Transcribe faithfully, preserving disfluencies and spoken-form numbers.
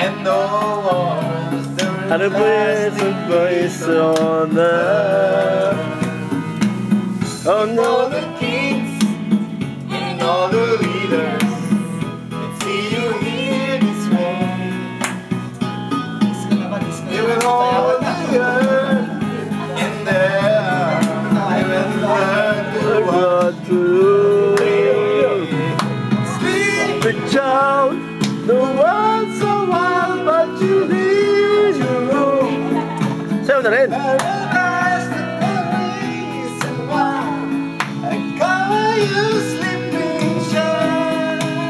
and no wars. And the voice of voice on earth. Oh no, all the kings and all the leaders, and see you here this morning. They will all the earth, and there I will learn to God to sleep. the child, the world so wild, but you leave your room. Sayo na rin.